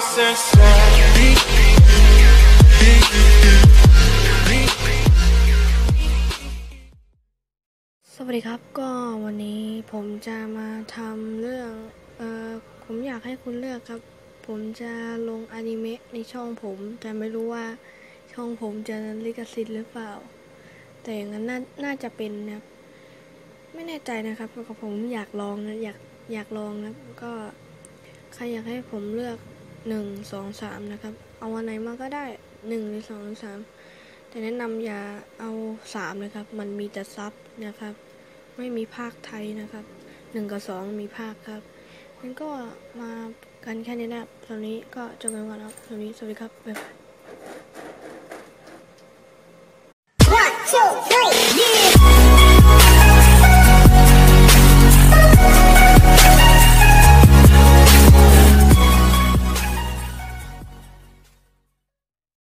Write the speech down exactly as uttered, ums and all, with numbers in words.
สวัสดีครับก็วันนี้ผมจะมาทำเรื่องเอ่อผมอยากให้คุณเลือกครับผมจะลงอนิเมะในช่องผมแต่ไม่รู้ว่าช่องผมจะลิขสิทธิ์หรือเปล่าแต่อย่างนั้นน่าน่าจะเป็นนะครับไม่แน่ใจนะครับเพราะผมอยากลองนะอยากอยากลองนะก็ใครอยากให้ผมเลือกหนึ่ง สอง สามนะครับเอาวันไหนมาก็ได้หนึ่งหรือสองหรือสามแต่แนะนำอย่าเอาสามเลยครับมันมีแต่ซับนะครับไม่มีภาคไทยนะครับหนึ่งกับสองมีภาคครับงั้นก็มากันแค่นี้นะครับตอนนี้ก็จบกันก่อนครับตอนนี้สวัสดีครับบ๊ายบาย